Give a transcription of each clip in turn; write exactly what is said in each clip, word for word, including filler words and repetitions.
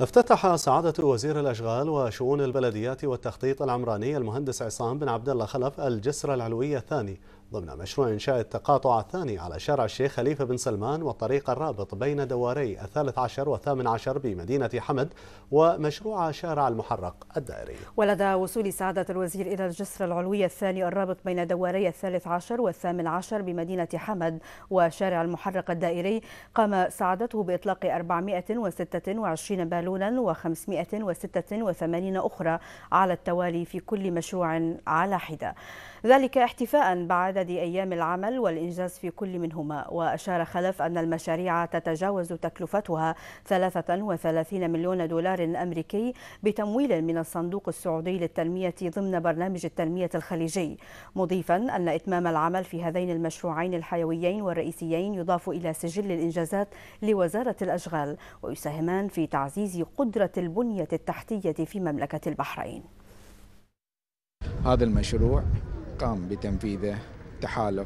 افتتح سعادة وزير الأشغال وشؤون البلديات والتخطيط العمراني المهندس عصام بن عبد الله خلف الجسر العلوي الثاني ضمن مشروع إنشاء التقاطع الثاني على شارع الشيخ خليفة بن سلمان والطريق الرابط بين دواري الثالث عشر والثامن عشر بمدينة حمد ومشروع شارع المحرق الدائري. ولدى وصول سعادة الوزير إلى الجسر العلوي الثاني الرابط بين دواري الثالث عشر والثامن عشر بمدينة حمد وشارع المحرق الدائري، قام سعادته بإطلاق أربعمائة وستة وعشرين بالونا وخمسمائة وستة وثمانين أخرى على التوالي في كل مشروع على حدة، ذلك احتفاء بعدد أيام العمل والإنجاز في كل منهما. وأشار خلف أن المشاريع تتجاوز تكلفتها ثلاثة وثلاثين مليون دولار أمريكي بتمويل من الصندوق السعودي للتنمية ضمن برنامج التنمية الخليجي، مضيفا أن إتمام العمل في هذين المشروعين الحيويين والرئيسيين يضاف إلى سجل الإنجازات لوزارة الأشغال ويساهمان في تعزيز قدرة البنية التحتية في مملكة البحرين. هذا المشروع قام بتنفيذه تحالف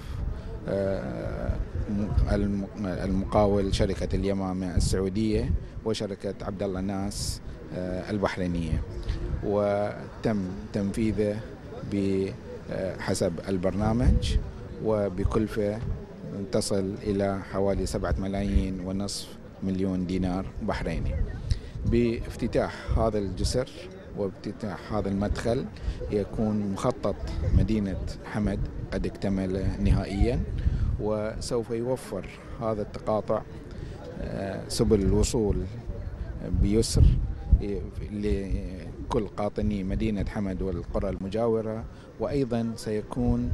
المقاول شركة اليمامة السعودية وشركة عبد الله ناس البحرينية، وتم تنفيذه بحسب البرنامج وبكلفة تصل إلى حوالي سبعة ملايين ونصف مليون دينار بحريني. بافتتاح هذا الجسر وافتتاح هذا المدخل يكون مخطط مدينة حمد قد اكتمل نهائيا، وسوف يوفر هذا التقاطع سبل الوصول بيسر لكل قاطني مدينة حمد والقرى المجاورة. وأيضا سيكون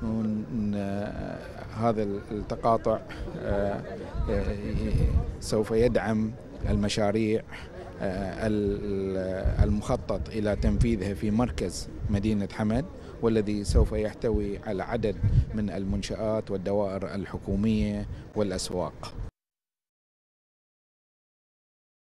هذا التقاطع سوف يدعم المشاريع المخطط إلى تنفيذها في مركز مدينة حمد، والذي سوف يحتوي على عدد من المنشآت والدوائر الحكومية والأسواق.